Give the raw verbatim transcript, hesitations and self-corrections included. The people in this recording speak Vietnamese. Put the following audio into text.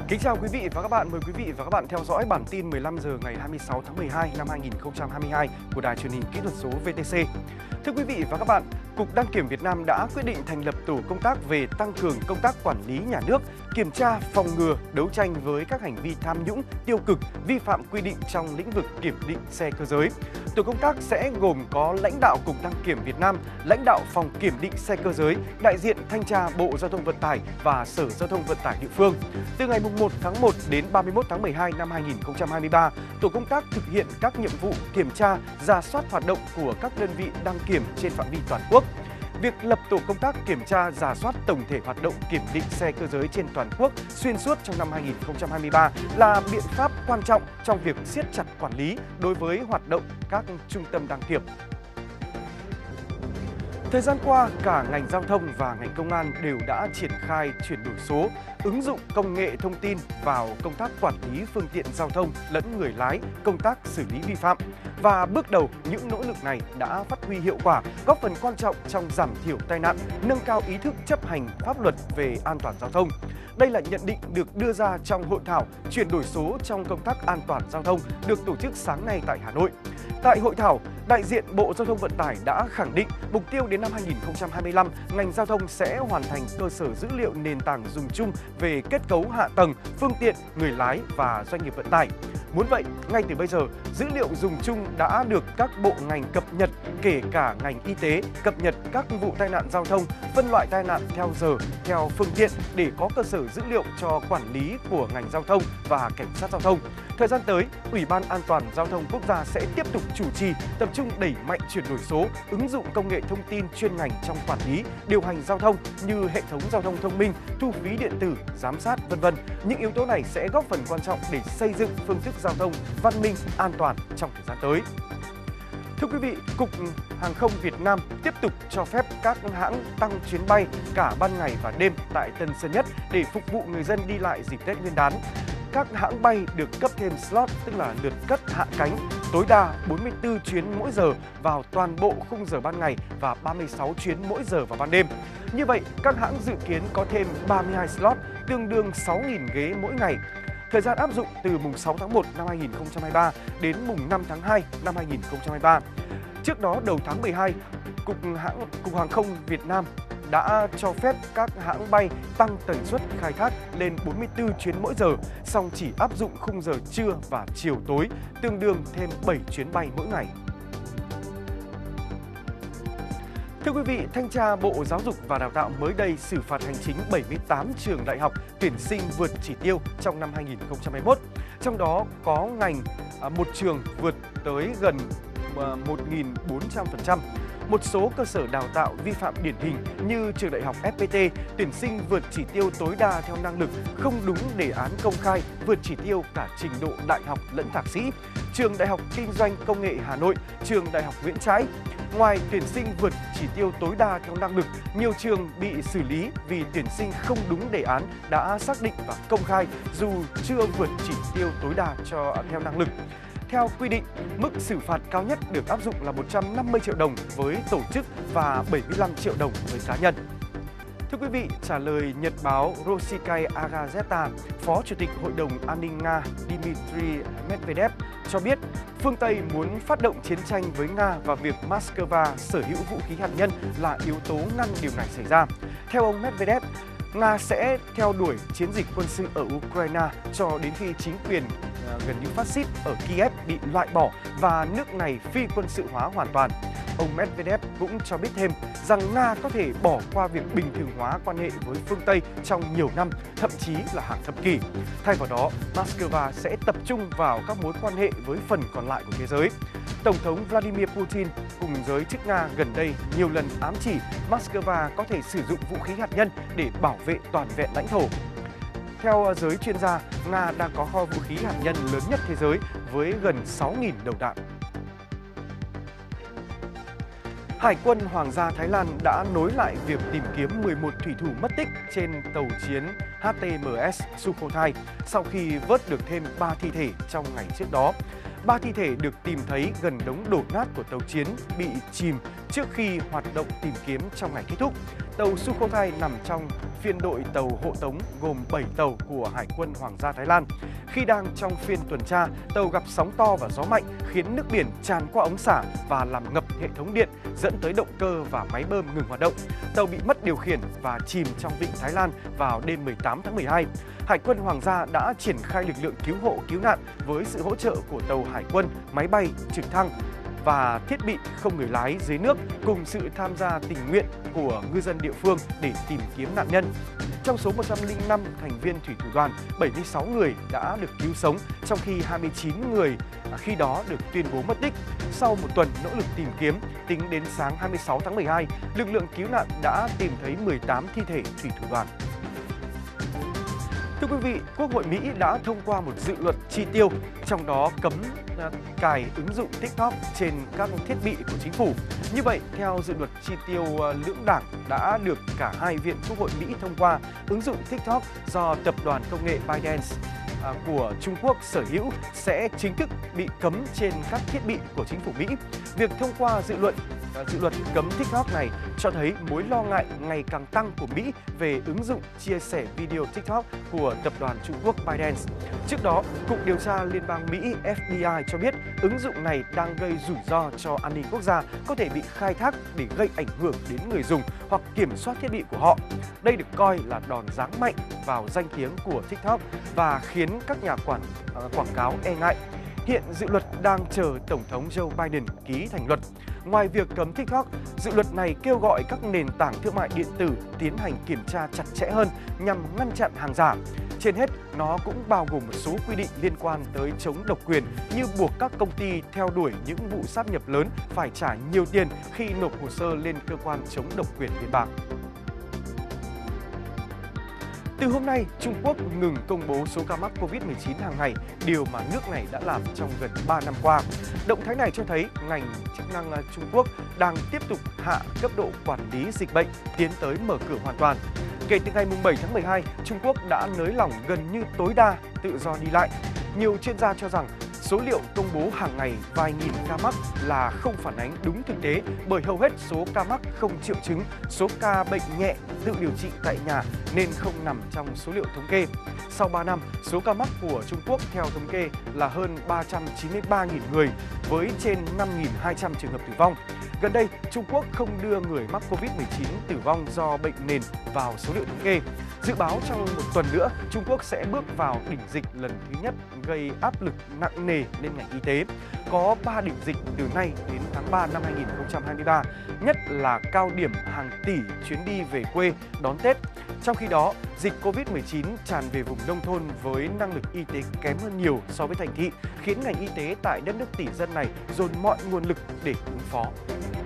Kính chào quý vị và các bạn, mời quý vị và các bạn theo dõi bản tin mười lăm giờ ngày hai mươi sáu tháng mười hai năm hai nghìn không trăm hai mươi hai của Đài Truyền hình Kỹ thuật số vê tê xê. Thưa quý vị và các bạn, Cục Đăng kiểm Việt Nam đã quyết định thành lập tổ công tác về tăng cường công tác quản lý nhà nước, kiểm tra, phòng ngừa, đấu tranh với các hành vi tham nhũng, tiêu cực, vi phạm quy định trong lĩnh vực kiểm định xe cơ giới. Tổ công tác sẽ gồm có lãnh đạo Cục Đăng kiểm Việt Nam, lãnh đạo phòng kiểm định xe cơ giới, đại diện thanh tra Bộ Giao thông Vận tải và Sở Giao thông Vận tải địa phương. Từ ngày một tháng một đến ba mươi mốt tháng mười hai năm hai nghìn không trăm hai mươi ba, tổ công tác thực hiện các nhiệm vụ kiểm tra, rà soát hoạt động của các đơn vị đăng kiểm trên phạm vi toàn quốc. Việc lập tổ công tác kiểm tra, rà soát tổng thể hoạt động kiểm định xe cơ giới trên toàn quốc xuyên suốt trong năm hai nghìn không trăm hai mươi ba là biện pháp quan trọng trong việc siết chặt quản lý đối với hoạt động các trung tâm đăng kiểm. Thời gian qua, cả ngành giao thông và ngành công an đều đã triển khai chuyển đổi số, ứng dụng công nghệ thông tin vào công tác quản lý phương tiện giao thông lẫn người lái, công tác xử lý vi phạm. Và bước đầu, những nỗ lực này đã phát huy hiệu quả, góp phần quan trọng trong giảm thiểu tai nạn, nâng cao ý thức chấp hành pháp luật về an toàn giao thông. Đây là nhận định được đưa ra trong hội thảo chuyển đổi số trong công tác an toàn giao thông được tổ chức sáng nay tại Hà Nội. Tại hội thảo, đại diện Bộ Giao thông Vận tải đã khẳng định mục tiêu đến năm hai nghìn không trăm hai mươi lăm, ngành giao thông sẽ hoàn thành cơ sở dữ liệu nền tảng dùng chung về kết cấu hạ tầng, phương tiện, người lái và doanh nghiệp vận tải. Muốn vậy, ngay từ bây giờ, dữ liệu dùng chung đã được các bộ ngành cập nhật, kể cả ngành y tế cập nhật các vụ tai nạn giao thông, phân loại tai nạn theo giờ, theo phương tiện để có cơ sở dữ liệu cho quản lý của ngành giao thông và cảnh sát giao thông. Thời gian tới, Ủy ban An toàn Giao thông Quốc gia sẽ tiếp tục chủ trì, tập trung đẩy mạnh chuyển đổi số, ứng dụng công nghệ thông tin chuyên ngành trong quản lý, điều hành giao thông như hệ thống giao thông thông minh, thu phí điện tử, giám sát, vân vân. Những yếu tố này sẽ góp phần quan trọng để xây dựng phương thức giao thông văn minh, an toàn trong thời gian tới. Thưa quý vị, Cục Hàng không Việt Nam tiếp tục cho phép các hãng tăng chuyến bay cả ban ngày và đêm tại Tân Sơn Nhất để phục vụ người dân đi lại dịp Tết Nguyên đán. Các hãng bay được cấp thêm slot, tức là lượt cất hạ cánh, tối đa bốn mươi tư chuyến mỗi giờ vào toàn bộ khung giờ ban ngày và ba mươi sáu chuyến mỗi giờ vào ban đêm. Như vậy, các hãng dự kiến có thêm ba mươi hai slot, tương đương sáu nghìn ghế mỗi ngày. Thời gian áp dụng từ mùng sáu tháng một năm hai nghìn không trăm hai mươi ba đến mùng năm tháng hai năm hai nghìn không trăm hai mươi ba. Trước đó, đầu tháng mười hai, Cục hãng Cục Hàng không Việt Nam đã cho phép các hãng bay tăng tần suất khai thác lên bốn mươi tư chuyến mỗi giờ, song chỉ áp dụng khung giờ trưa và chiều tối, tương đương thêm bảy chuyến bay mỗi ngày. Thưa quý vị, Thanh tra Bộ Giáo dục và Đào tạo mới đây xử phạt hành chính bảy mươi tám trường đại học tuyển sinh vượt chỉ tiêu trong năm hai nghìn không trăm hai mươi mốt. Trong đó có ngành một trường vượt tới gần một nghìn bốn trăm phần trăm. Một số cơ sở đào tạo vi phạm điển hình như trường đại học ép pê tê tuyển sinh vượt chỉ tiêu tối đa theo năng lực, không đúng đề án công khai, vượt chỉ tiêu cả trình độ đại học lẫn thạc sĩ. Trường Đại học Kinh doanh Công nghệ Hà Nội, trường Đại học Nguyễn Trãi. Ngoài tuyển sinh vượt chỉ tiêu tối đa theo năng lực, nhiều trường bị xử lý vì tuyển sinh không đúng đề án đã xác định và công khai dù chưa vượt chỉ tiêu tối đa cho theo năng lực. Theo quy định, mức xử phạt cao nhất được áp dụng là một trăm năm mươi triệu đồng với tổ chức và bảy mươi lăm triệu đồng với cá nhân. Thưa quý vị, trả lời nhật báo Rossiyskaya Gazeta, Phó Chủ tịch Hội đồng An ninh Nga Dmitry Medvedev cho biết phương Tây muốn phát động chiến tranh với Nga và việc Moscow sở hữu vũ khí hạt nhân là yếu tố ngăn điều này xảy ra. Theo ông Medvedev, Nga sẽ theo đuổi chiến dịch quân sự ở Ukraine cho đến khi chính quyền gần như phát xít ở Kiev bị loại bỏ và nước này phi quân sự hóa hoàn toàn. Ông Medvedev cũng cho biết thêm rằng Nga có thể bỏ qua việc bình thường hóa quan hệ với phương Tây trong nhiều năm, thậm chí là hàng thập kỷ. Thay vào đó, Moscow sẽ tập trung vào các mối quan hệ với phần còn lại của thế giới. Tổng thống Vladimir Putin cùng giới chức Nga gần đây nhiều lần ám chỉ Moscow có thể sử dụng vũ khí hạt nhân để bảo vệ toàn vẹn lãnh thổ. Theo giới chuyên gia, Nga đang có kho vũ khí hạt nhân lớn nhất thế giới với gần sáu nghìn đầu đạn. Hải quân Hoàng gia Thái Lan đã nối lại việc tìm kiếm mười một thủy thủ mất tích trên tàu chiến hát tê em ét Sukhothai sau khi vớt được thêm ba thi thể trong ngày trước đó. Ba thi thể được tìm thấy gần đống đổ nát của tàu chiến bị chìm trước khi hoạt động tìm kiếm trong ngày kết thúc. Tàu Sukhoi nằm trong phiên đội tàu hộ tống gồm bảy tàu của Hải quân Hoàng gia Thái Lan. Khi đang trong phiên tuần tra, tàu gặp sóng to và gió mạnh khiến nước biển tràn qua ống xả và làm ngập hệ thống điện, dẫn tới động cơ và máy bơm ngừng hoạt động. Tàu bị mất điều khiển và chìm trong vịnh Thái Lan vào đêm mười tám tháng mười hai. Hải quân Hoàng gia đã triển khai lực lượng cứu hộ cứu nạn với sự hỗ trợ của tàu hải quân, máy bay, trực thăng và thiết bị không người lái dưới nước cùng sự tham gia tình nguyện của ngư dân địa phương để tìm kiếm nạn nhân. Trong số một trăm lẻ năm thành viên thủy thủ đoàn, bảy mươi sáu người đã được cứu sống, trong khi hai mươi chín người khi đó được tuyên bố mất tích. Sau một tuần nỗ lực tìm kiếm, tính đến sáng hai mươi sáu tháng mười hai, lực lượng cứu nạn đã tìm thấy mười tám thi thể thủy thủ đoàn. Thưa quý vị, Quốc hội Mỹ đã thông qua một dự luật chi tiêu, trong đó cấm cài ứng dụng TikTok trên các thiết bị của chính phủ. Như vậy, theo dự luật chi tiêu lưỡng đảng đã được cả hai viện Quốc hội Mỹ thông qua, ứng dụng TikTok do tập đoàn công nghệ ByteDance của Trung Quốc sở hữu sẽ chính thức bị cấm trên các thiết bị của chính phủ Mỹ. Việc thông qua dự luật Dự luật cấm TikTok này cho thấy mối lo ngại ngày càng tăng của Mỹ về ứng dụng chia sẻ video TikTok của tập đoàn Trung Quốc ByteDance. Trước đó, Cục Điều tra Liên bang Mỹ F B I cho biết ứng dụng này đang gây rủi ro cho an ninh quốc gia, có thể bị khai thác để gây ảnh hưởng đến người dùng hoặc kiểm soát thiết bị của họ. Đây được coi là đòn giáng mạnh vào danh tiếng của TikTok và khiến các nhà quản, uh, quảng cáo e ngại. Hiện dự luật đang chờ Tổng thống Joe Biden ký thành luật. Ngoài việc cấm TikTok, dự luật này kêu gọi các nền tảng thương mại điện tử tiến hành kiểm tra chặt chẽ hơn nhằm ngăn chặn hàng giả. Trên hết, nó cũng bao gồm một số quy định liên quan tới chống độc quyền như buộc các công ty theo đuổi những vụ sáp nhập lớn phải trả nhiều tiền khi nộp hồ sơ lên cơ quan chống độc quyền liên bang. Từ hôm nay, Trung Quốc ngừng công bố số ca mắc Covid mười chín hàng ngày, điều mà nước này đã làm trong gần ba năm qua. Động thái này cho thấy ngành chức năng Trung Quốc đang tiếp tục hạ cấp độ quản lý dịch bệnh, tiến tới mở cửa hoàn toàn. Kể từ ngày bảy tháng mười hai, Trung Quốc đã nới lỏng gần như tối đa tự do đi lại. Nhiều chuyên gia cho rằng số liệu công bố hàng ngày vài nghìn ca mắc là không phản ánh đúng thực tế, bởi hầu hết số ca mắc không triệu chứng, số ca bệnh nhẹ tự điều trị tại nhà nên không nằm trong số liệu thống kê. Sau ba năm, số ca mắc của Trung Quốc theo thống kê là hơn ba trăm chín mươi ba nghìn người với trên năm nghìn hai trăm trường hợp tử vong. Gần đây, Trung Quốc không đưa người mắc Covid mười chín tử vong do bệnh nền vào số liệu thống kê. Dự báo trong một tuần nữa, Trung Quốc sẽ bước vào đỉnh dịch lần thứ nhất gây áp lực nặng nề lên ngành y tế. Có ba đỉnh dịch từ nay đến tháng ba năm hai nghìn không trăm hai mươi ba, nhất là cao điểm hàng tỷ chuyến đi về quê đón Tết. Trong khi đó, dịch Covid mười chín tràn về vùng nông thôn với năng lực y tế kém hơn nhiều so với thành thị, khiến ngành y tế tại đất nước tỷ dân này dồn mọi nguồn lực để ứng phó.